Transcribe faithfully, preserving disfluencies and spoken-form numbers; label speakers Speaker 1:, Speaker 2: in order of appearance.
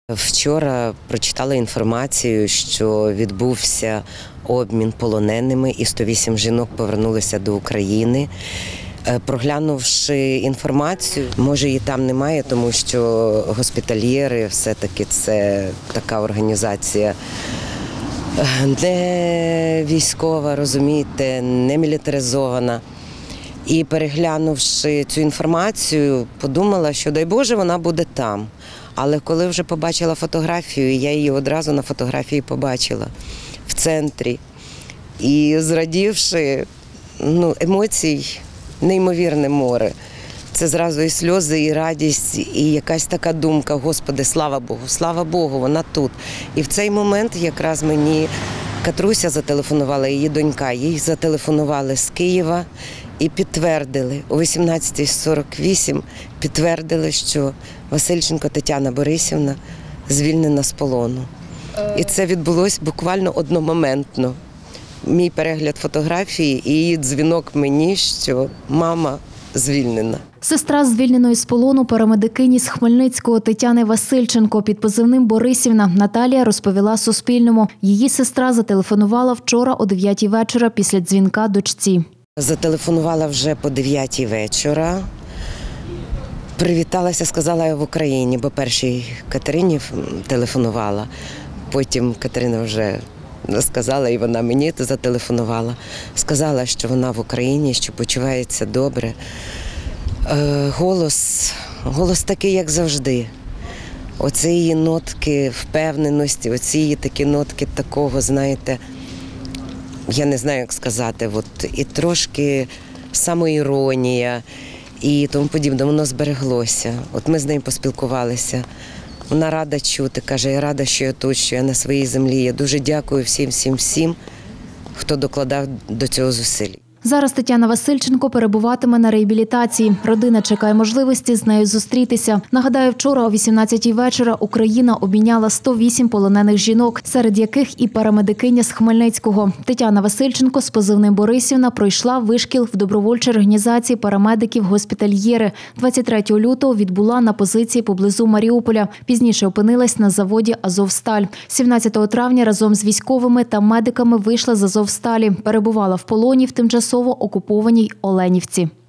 Speaker 1: Вчора прочитала інформацію, що відбувся обмін полоненими і сто вісім жінок повернулися до України. Проглянувши інформацію, може її там немає, тому що госпітальєри все-таки це така організація не військова, розумієте, не мілітаризована. І переглянувши цю інформацію, подумала, що дай Боже, вона буде там. Але коли вже побачила фотографію, я її одразу на фотографії побачила в центрі. І зрадівши, ну, емоцій неймовірне море. Це зразу і сльози, і радість, і якась така думка: Господи, слава Богу, слава Богу, вона тут. І в цей момент якраз мені Катруся зателефонувала, її донька, їй зателефонували з Києва і підтвердили, о вісімнадцята сорок вісім підтвердили, що Васильченко Тетяна Борисівна звільнена з полону. І це відбулося буквально одномоментно. Мій перегляд фотографії і її дзвінок мені, що мама звільнена.
Speaker 2: Сестра звільненої з полону парамедикині з Хмельницького Тетяни Васильченко під позивним Борисівна Наталія розповіла Суспільному. Її сестра зателефонувала вчора о дев'ятій вечора після дзвінка дочці.
Speaker 1: Зателефонувала вже по дев'ятій вечора. Привіталася, сказала, я в Україні, бо першій Катерині телефонувала. Потім Катерина вже сказала, і вона мені зателефонувала. Сказала, що вона в Україні, що почувається добре. Е, голос, голос такий, як завжди. Оці її нотки впевненості, оці її такі нотки такого, знаєте, я не знаю, як сказати, от, і трошки самоіронія і тому подібне, воно збереглося. От ми з нею поспілкувалися. Вона рада чути, каже, я рада, що я тут, що я на своїй землі. Я дуже дякую всім, всім, всім, хто докладав до цього зусиль.
Speaker 2: Зараз Тетяна Васильченко перебуватиме на реабілітації. Родина чекає можливості з нею зустрітися. Нагадаю, вчора о вісімнадцятій вечора Україна обміняла сто вісім полонених жінок, серед яких і парамедикиня з Хмельницького. Тетяна Васильченко з позивним Борисівна пройшла вишкіл в добровольчій організації парамедиків-госпітальєри. двадцять третього лютого відбула на позиції поблизу Маріуполя. Пізніше опинилась на заводі «Азовсталь». сімнадцятого травня разом з військовими та медиками вийшла з «Азовсталі». Перебувала в полоні в тимчасово окупованій Оленівці.